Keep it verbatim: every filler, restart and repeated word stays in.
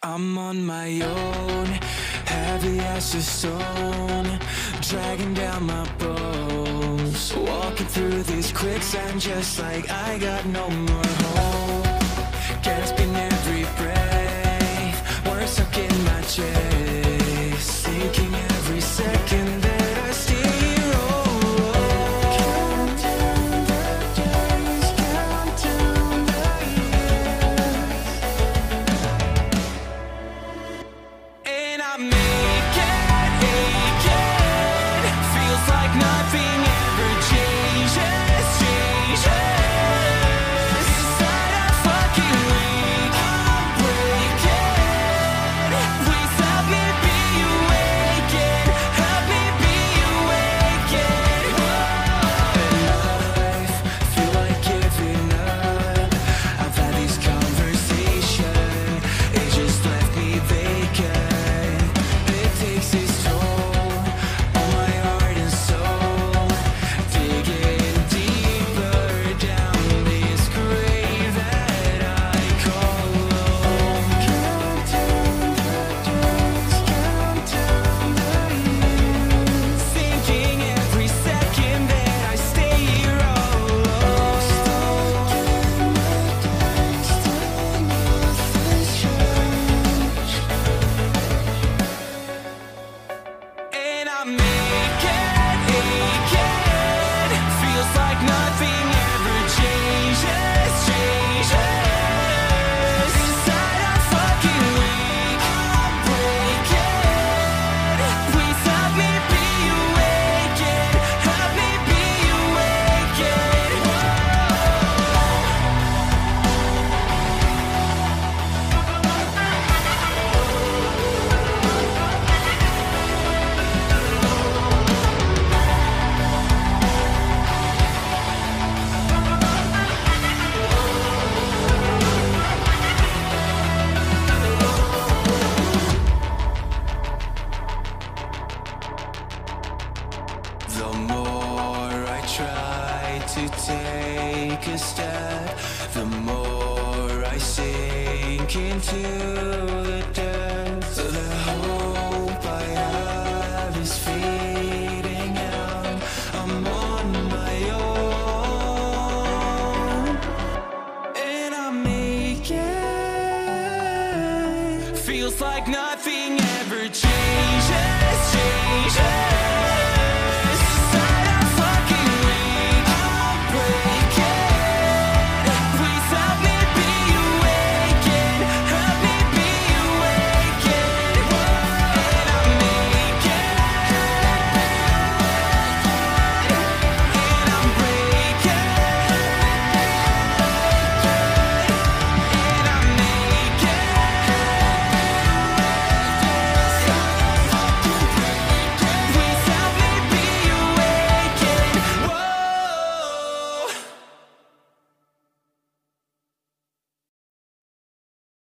I'm on my own, heavy as a stone, dragging down my bones, walking through this quicksand just like I got no more hope. Gasping every breath, words stuck in my chest, thinking every second that I stay here. Count down the days, count down the years, and I make it, ache it, feels like nothing ever changes, changes. Inside I fucking wake, I'm breaking. Please help me be awakened, help me be awakened. And I feel like giving up. I've had these conversations, it just left me vacant. It takes its toll on my heart and soul, digging deeper down this grave that I call home. Count down the days, count down the years, thinking every second that I stay here alone. Stalking the days till nothing's changed, and I make it, ache it, feels like nothing ever changes, changes. Inside I fucking wake, I'm breaking. Please help me be awakened, help me be awakened. The more I try to take a step, the more I sink into the depths. The hope I have is fading out. I'm on my own, and I make it. Feels like nothing ever changes, changes.